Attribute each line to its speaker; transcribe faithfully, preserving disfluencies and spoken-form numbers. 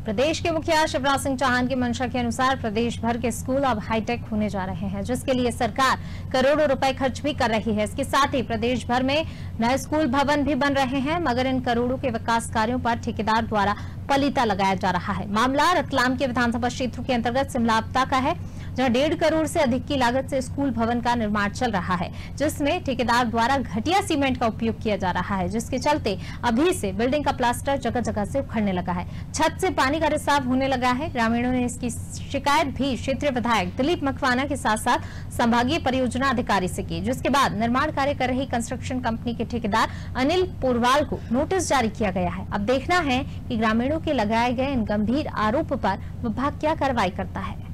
Speaker 1: प्रदेश के मुखिया शिवराज सिंह चौहान की मंशा के अनुसार प्रदेश भर के स्कूल अब हाईटेक होने जा रहे हैं, जिसके लिए सरकार करोड़ों रुपए खर्च भी कर रही है। इसके साथ ही प्रदेश भर में नए स्कूल भवन भी बन रहे हैं, मगर इन करोड़ों के विकास कार्यों पर ठेकेदार द्वारा पलीता लगाया जा रहा है। मामला रतलाम के विधानसभा क्षेत्र के अंतर्गत सिमलापता का है, जहां डेढ़ करोड़ से अधिक की लागत से स्कूल भवन का निर्माण चल रहा है, जिसमें ठेकेदार द्वारा घटिया सीमेंट का उपयोग किया जा रहा है, जिसके चलते अभी से बिल्डिंग का प्लास्टर जगह जगह से उखड़ने लगा है। छत से पानी का रिसाव होने लगा है। ग्रामीणों ने इसकी शिकायत भी क्षेत्रीय विधायक दिलीप मकवाना के साथ साथ संभागीय परियोजना अधिकारी से की, जिसके बाद निर्माण कार्य कर रही कंस्ट्रक्शन कंपनी के ठेकेदार अनिल पोरवाल को नोटिस जारी किया गया है। अब देखना है कि ग्रामीणों के लगाए गए इन गंभीर आरोप पर विभाग क्या कार्रवाई करता है।